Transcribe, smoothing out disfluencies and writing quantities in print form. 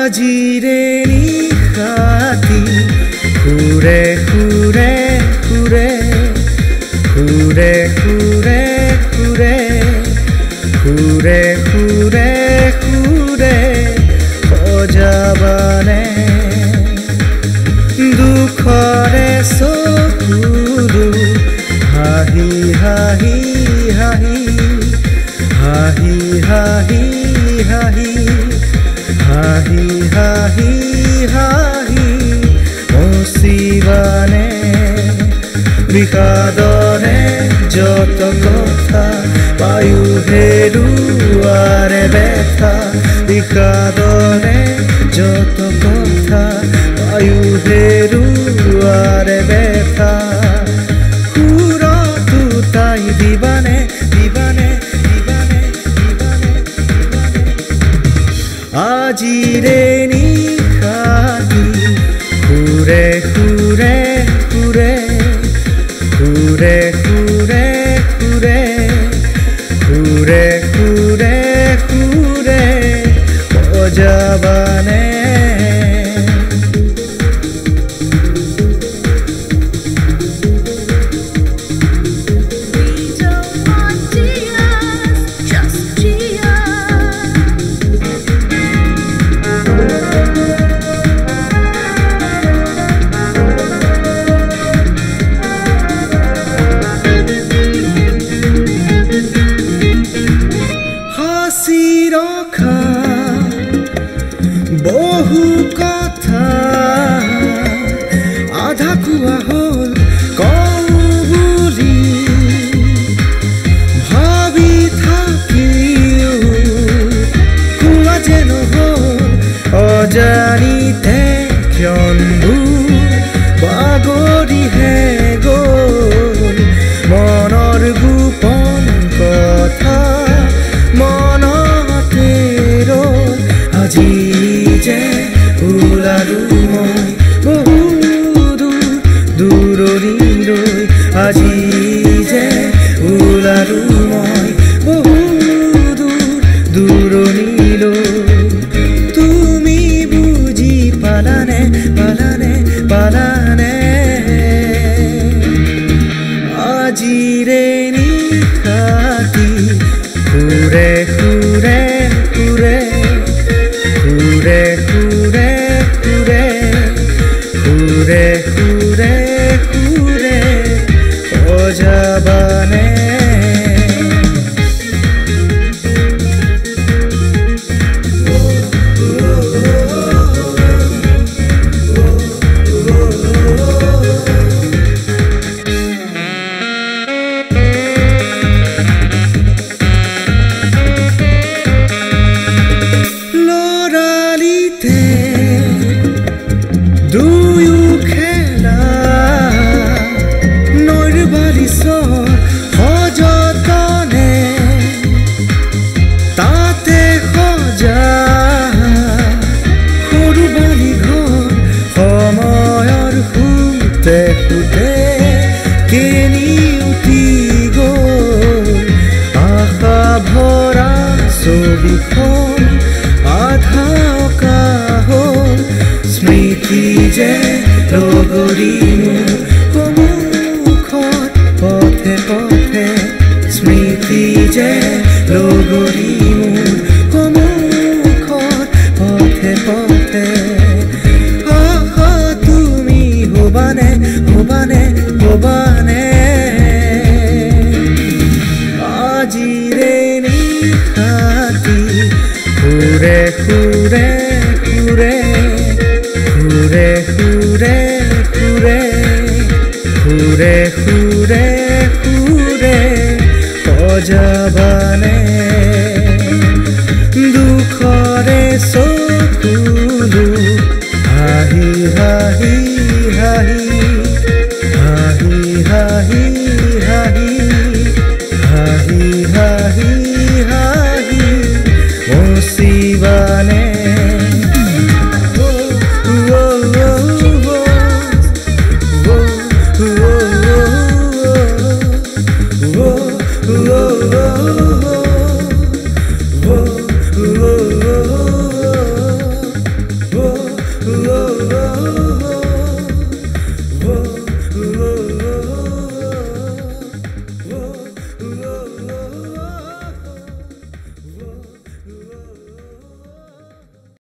আজিৰে নিশাটি সুৰে সুৰে সুৰে সুৰে সুৰে সুৰে সুৰে সুৰে সুৰে সজাবানে দুখৰে চকুৰো হাঁহি হাঁহি হাঁহি হাঁহি হাঁহি হাঁহি হাঁহি হাঁহি হাঁহি মচিবানে বিষাদৰে যত কথা পায়ো হেৰুৱাৰে ব্যথা বিষাদৰে যত কথা পায়ো হেৰুৱাৰে ব্যথা সুৰটো তাই দিবানে দিবানে দিবানে দিবানে দিবানে আজিৰে নিশাটি সুৰে সুৰে সুৰে সুৰে সুৰে সুৰে সুৰে সুৰে সুৰে সজাবানে বহু কথা আধা কোৱা হ'ল কওঁ বুলি ভাবি থাকিও কোৱা যে নহ'ল অজানিতে ক্ষণবোৰ বাগৰিহে গ'ল মনৰ গোপন কথা মনতে ৰ'ল আজি যে ওলালো মই বহু দূৰ দূৰণিলৈ আজি যে ওলালো মই বহু দূৰ দূৰণিলৈ তুমি বুজি পালানে পালানে পালানে আজিৰে নিশাটি সুৰে সুৰে সুৰে সুৰে সুৰে সুৰে সুৰে সুৰে সুৰে সজাবানে দুয়ো খেলা নৈৰ বালিচৰ সযতনে তাতে সজা সৰু বালি ঘৰ সময়ৰ সুতে সুতে কেনি উঠি গ'ল আশা ভৰা ছবিখন আধা অঁকা হ'ল স্মৃতি যে লগৰী মোৰ সন্মুখত পথে পথে স্মৃতি যে লগৰী মোৰ সন্মুখত পথে পথে তুমি হবানে হবানে হবানে আজিৰে নিশাটি সুৰে সুৰে সুৰে সুৰে সুৰে সুৰে সুৰে সুৰে সুৰে সজাবানে দুখৰে চকুলো হাঁহি হাঁহি হাঁহি হাঁহি হাঁহি হাঁহি হাঁহি হাঁহি হাঁহি মচিবানে oh, oh, oh, oh, oh, oh.